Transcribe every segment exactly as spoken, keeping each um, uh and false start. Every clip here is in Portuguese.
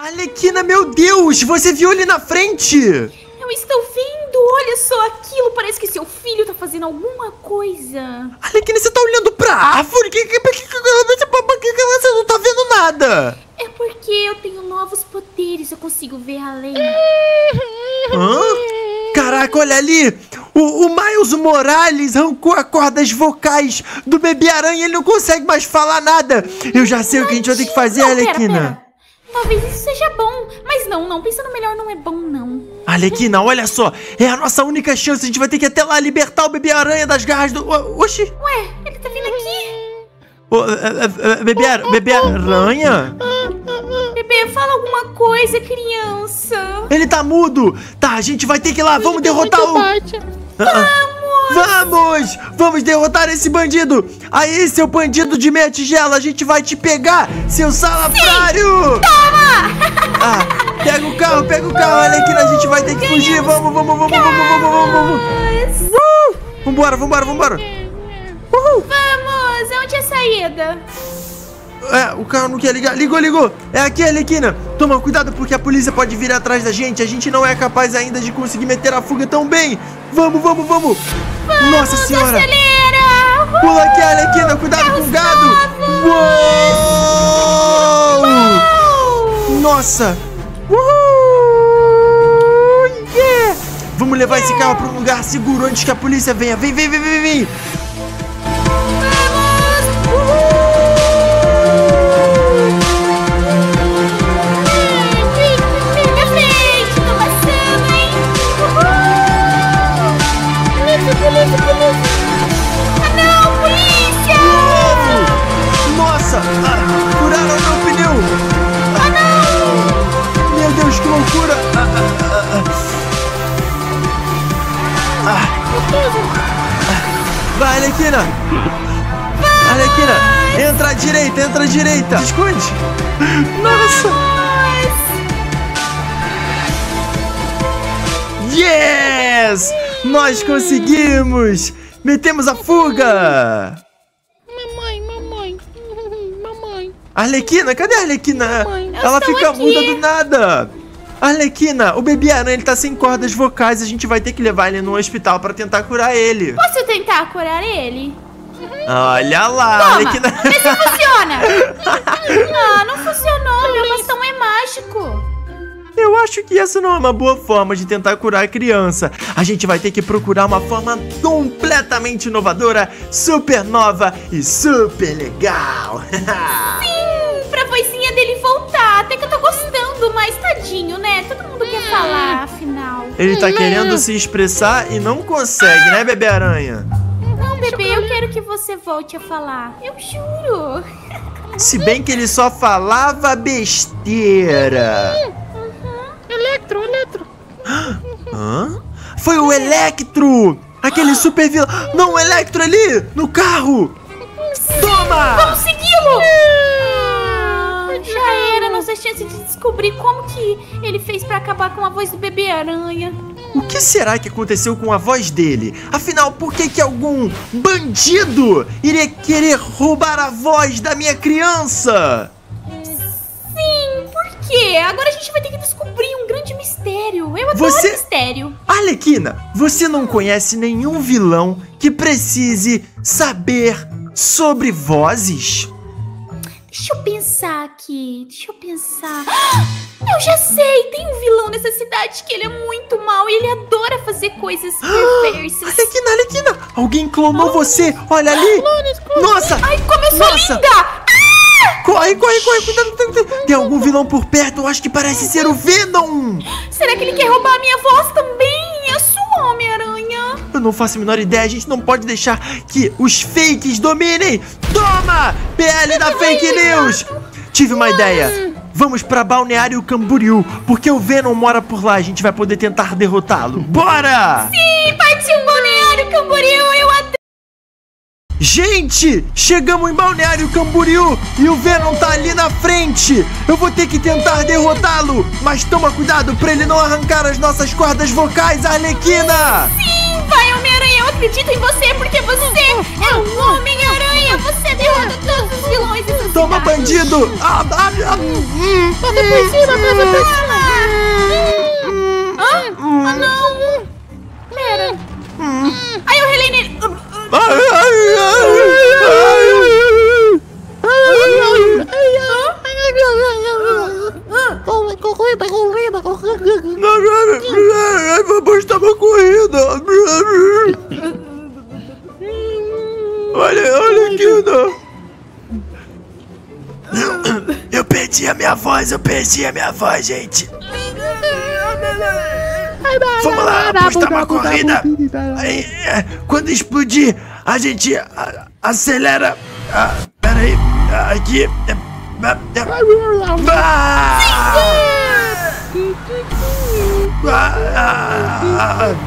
Arlequina, meu Deus! Você viu ele na frente? Eu estou vendo, olha só aquilo. Parece que seu filho tá fazendo alguma coisa. Arlequina, você tá olhando pra árvore? Que, que, que, que, que, que você não tá vendo nada? É porque eu tenho novos poderes, eu consigo ver além. Hã? Caraca, olha ali! O, o Miles Morales arrancou a cordas vocais do Bebê Aranha, ele não consegue mais falar nada. Eu já sei o que a gente vai ter que fazer, não, Arlequina. Pera, pera. Talvez isso seja bom, mas não, não, pensando melhor, não é bom, não. Arlequina, olha só, é a nossa única chance, a gente vai ter que ir até lá libertar o Bebê Aranha das garras do... Oxi! Ué, ele tá vindo aqui. O, é, é, bebê, ar... Bebê Aranha? Bebê, fala alguma coisa, criança. Ele tá mudo. Tá, a gente vai ter que ir lá, vamos derrotar o... Vamos! Vamos! Vamos derrotar esse bandido! Aí, seu bandido de meia tigela, a gente vai te pegar, seu salafrário! Sim. Toma! Ah, pega o carro, pega o carro, olha aqui, a gente vai ter que fugir, vamos, vamos, vamos, vamos, vamos, vamos, vamos! Uh! Vambora, vambora, vambora! Uhul! Vamos! Onde é a saída? É, o carro não quer ligar. Ligou, ligou. É aqui, Arlequina. Toma cuidado porque a polícia pode vir atrás da gente. A gente não é capaz ainda de conseguir meter a fuga tão bem. Vamos, vamos, vamos. Vamos, nossa senhora. Acelera. Uhul. Pula aqui, Arlequina. Cuidado Carros com o gado. Uou. Uou. Nossa. Uhul. Yeah. Vamos levar yeah. esse carro para um lugar seguro antes que a polícia venha. Vem, vem, vem, vem, vem. Nossa! Ah, furaram meu pneu! Ah, não! Meu Deus, que loucura! Ah, ah, ah, ah. Ah. Vai, Arlequina! Arlequina, entra à direita, entra à direita! Se esconde! Nossa! Yes! Nós conseguimos! Metemos a fuga! Mamãe, mamãe, mamãe. Arlequina, cadê a Arlequina? Mamãe, ela fica aqui. muda do nada. Arlequina, o Bebê Aranha, ele tá sem cordas vocais. A gente vai ter que levar ele no hospital pra tentar curar ele. Posso tentar curar ele? Olha lá, Toma, Arlequina. vê se funciona. Ah, não funcionou, meu bastão é mágico. Eu acho que essa não é uma boa forma de tentar curar a criança. A gente vai ter que procurar uma forma completamente inovadora, super nova e super legal. Sim, pra vozinha dele voltar. Até que eu tô gostando, mas tadinho, né? Todo mundo quer falar, afinal. Ele tá querendo se expressar e não consegue, né, Bebê Aranha? Não, bebê, eu quero que você volte a falar. Eu juro. Se bem que ele só falava besteira. Electro, Electro. Hã? Foi o Electro! Aquele super vilão. Não, o Electro ali! No carro! Toma! Vamos segui-lo! Ah, já era nossa chance de descobrir como que ele fez pra acabar com a voz do Bebê Aranha. O que será que aconteceu com a voz dele? Afinal, por que que algum bandido iria querer roubar a voz da minha criança? Sim, por quê? Agora a gente vai ter que descobrir um grande mistério. Eu adoro Você... mistério. Arlequina, você não conhece nenhum vilão que precise saber sobre vozes? Deixa eu pensar aqui, deixa eu pensar. Eu já sei, tem um vilão nessa cidade que ele é muito mau e ele adora fazer coisas perversas. Arlequina, Arlequina, alguém clonou oh. você, olha ali. Nossa, ai, como eu sou nossa. linda. Ah! Corre, corre, corre, cuidado, cuidado. Tem algum vilão por perto, eu acho que parece ser o Venom. Será que ele quer roubar a minha voz também? A sua, Homem-Aranha. Eu não faço a menor ideia, a gente não pode deixar que os fakes dominem. Toma, P L da Fake News. Tive uma ideia. Vamos pra Balneário Camboriú, porque o Venom mora por lá, a gente vai poder tentar derrotá-lo. Bora! Sim, partiu Balneário Camboriú, eu adoro. Gente, chegamos em Balneário Camboriú e o Venom tá ali na frente. Eu vou ter que tentar derrotá-lo, mas toma cuidado pra ele não arrancar as nossas cordas vocais, Arlequina. Sim, vai, Homem-Aranha. Homem-Aranha, eu acredito em você, porque você é um Homem-Aranha. Você derrota todos os vilões dessa Toma, cidade. bandido! Ah, ah, ah. Passa por cima, passa por cima. Ah, ah não. Pera. Aí eu relei nele. Ai, ai, ai, Corrida, corrida, corrida. ai. Vamos estar uma corrida. Olha, olha aqui, não. Eu, eu perdi a minha voz, eu perdi a minha voz, gente. Vamos lá, apostar uma corrida. Aí, é, quando explodir, a gente a, acelera. Ah, pera aí, ah, aqui. É, é, é. Ah! Ah, ah, ah,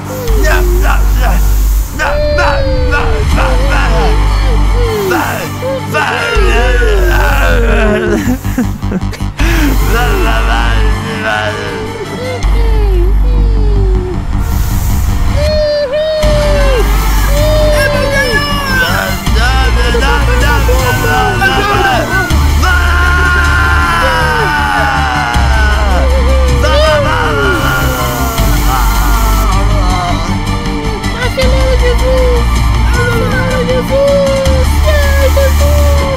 Acelera, Jesus! Acelera, Jesus! Ai, Jesus!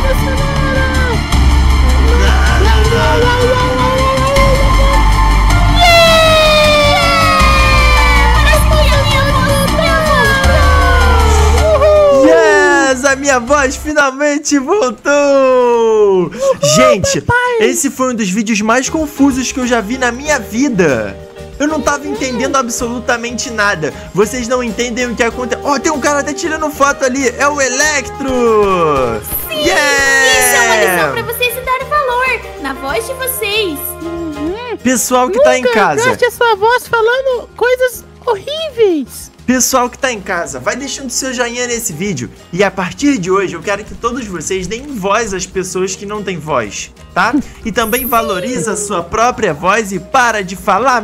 Yes! A minha voz finalmente voltou! Gente, esse foi um dos vídeos mais confusos que eu já vi na minha vida. Eu não tava entendendo absolutamente nada. Vocês não entendem o que acontece. Ó, oh, tem um cara até tirando foto ali. É o Electro! Sim! Yeah! Isso é uma lição pra vocês se darem valor na voz de vocês. Pessoal que tá em casa. Gaste a sua voz falando coisas horríveis. Pessoal que tá em casa, vai deixando seu joinha nesse vídeo. E a partir de hoje eu quero que todos vocês deem voz às pessoas que não têm voz, tá? E também valoriza a sua própria voz e para de falar.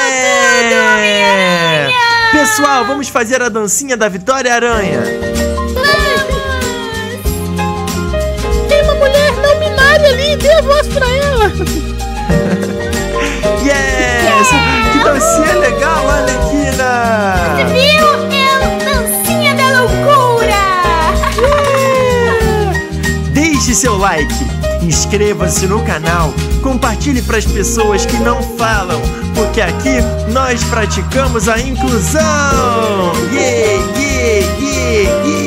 Yeah! Pessoal, vamos fazer a dancinha da Vitória Aranha. Tem uma mulher não binária ali, dê a voz pra ela. Yes! Que dancinha legal, Arlequina! Viu? É a dancinha da loucura! Deixe seu like, inscreva-se no canal, compartilhe para as pessoas que não falam, porque aqui nós praticamos a inclusão! Yeah, yeah, yeah, yeah!